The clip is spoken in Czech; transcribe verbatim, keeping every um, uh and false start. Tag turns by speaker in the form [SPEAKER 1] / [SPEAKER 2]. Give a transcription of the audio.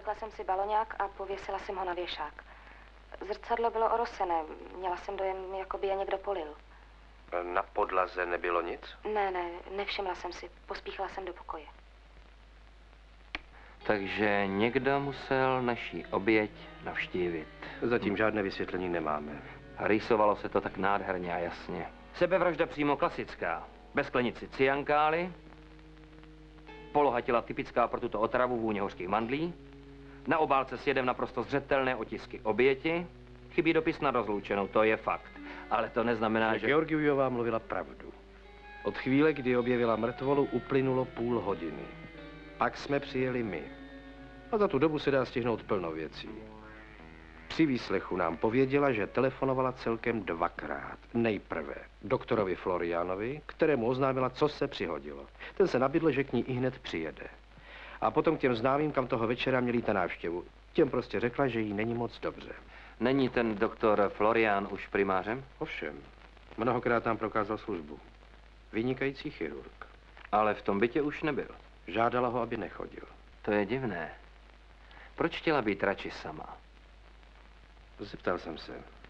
[SPEAKER 1] Zapekla jsem si baloňák a pověsila jsem ho na věšák. Zrcadlo bylo orosené. Měla jsem dojem, jako by je někdo polil.
[SPEAKER 2] Na podlaze nebylo nic?
[SPEAKER 1] Ne, ne, nevšimla jsem si. Pospíchala jsem do pokoje.
[SPEAKER 3] Takže někdo musel naší oběť navštívit.
[SPEAKER 2] Zatím žádné vysvětlení nemáme.
[SPEAKER 3] A rýsovalo se to tak nádherně a jasně. Sebevražda přímo klasická. Bez sklenici cyankály. Poloha těla typická pro tuto otravu, vůně hořkých mandlí. Na obálce s jedem naprosto zřetelné otisky oběti. Chybí dopis na rozloučenou, to je fakt. Ale to neznamená, že...
[SPEAKER 2] Georgiujová mluvila pravdu. Od chvíle, kdy objevila mrtvolu, uplynulo půl hodiny. Pak jsme přijeli my. A za tu dobu se dá stihnout plno věcí. Při výslechu nám pověděla, že telefonovala celkem dvakrát. Nejprve doktorovi Florianovi, kterému oznámila, co se přihodilo. Ten se nabídl, že k ní ihned přijede. A potom k těm známým, kam toho večera měli jít na návštěvu. Těm prostě řekla, že jí není moc dobře.
[SPEAKER 3] Není ten doktor Florian už primářem?
[SPEAKER 2] Ovšem, mnohokrát nám prokázal službu. Vynikající chirurg.
[SPEAKER 3] Ale v tom bytě už nebyl.
[SPEAKER 2] Žádala ho, aby nechodil.
[SPEAKER 3] To je divné. Proč chtěla být radši sama?
[SPEAKER 2] Zeptal jsem se.